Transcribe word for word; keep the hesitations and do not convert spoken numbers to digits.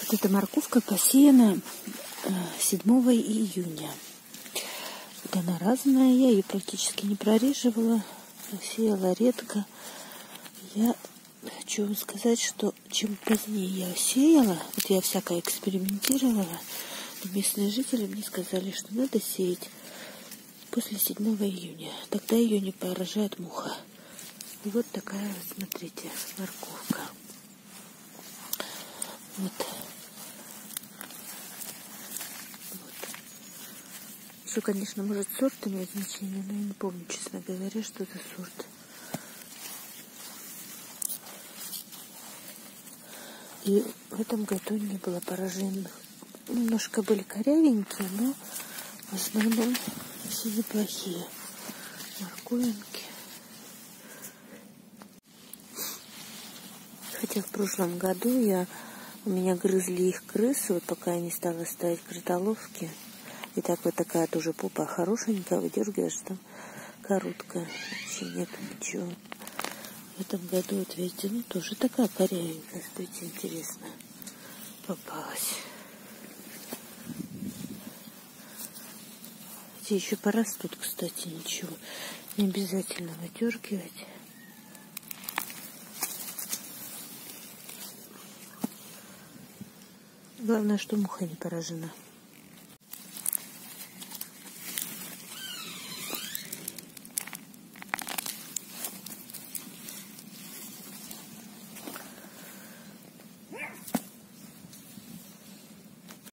Вот эта морковка посеяна седьмого июня. Вот она разная, я ее практически не прореживала, сеяла редко. Я хочу вам сказать, что чем позднее я сеяла, вот я всякое экспериментировала, местные жители мне сказали, что надо сеять после седьмого июня. Тогда ее не поражает муха. И вот такая, смотрите, морковка. Вот. Вот. Еще, конечно, может сорт имеет значение, но я не помню, честно говоря, что за сорт. И в этом году не было пораженных. Немножко были корявенькие, но в основном все неплохие морковинки. Хотя в прошлом году я, у меня грызли их крысы, вот пока я не стала ставить кротоловки. И так вот такая тоже попа хорошенькая, выдергиваешь, там короткая, вообще нет ничего. В этом году, вот видите, ну тоже такая корявенькая, смотрите, интересно, попалась. Эти еще порастут, кстати, ничего. Не обязательно выдергивать. Главное, что муха не поражена.